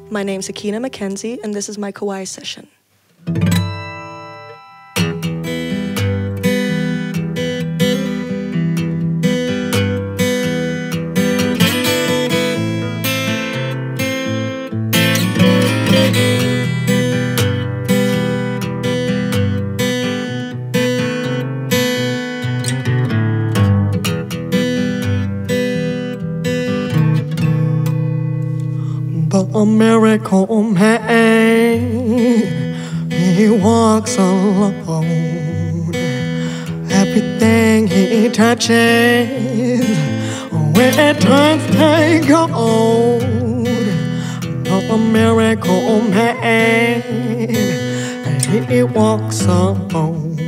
My name's Akina McKenzie, and this is my Kawaii session. A miracle man, he walks alone. Everything he touches, when it turns to gold. A miracle man, he walks alone.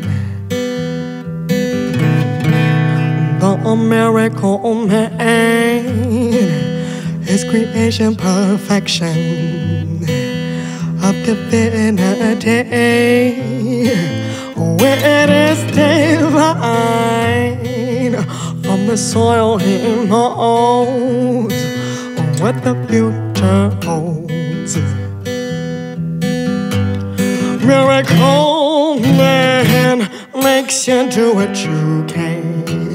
The miracle man, His creation perfection of divinity, where it is divine. From the soil he knows what the future holds. Miracle man makes you do what you can.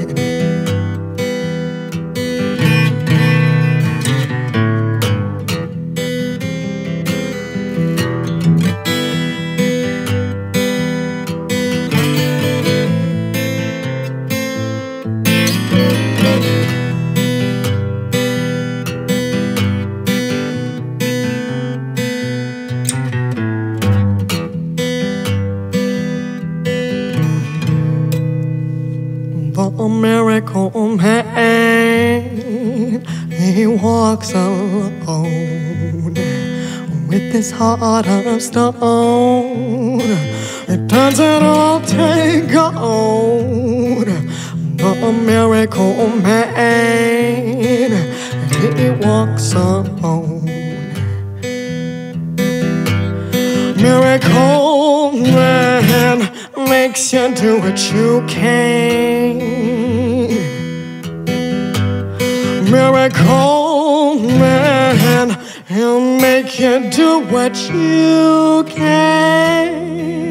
A miracle man, he walks alone. With his heart of stone, it turns it all to gold. A miracle man, he walks alone. Miracle man makes you do what you can. Miracle man, he'll make you do what you can.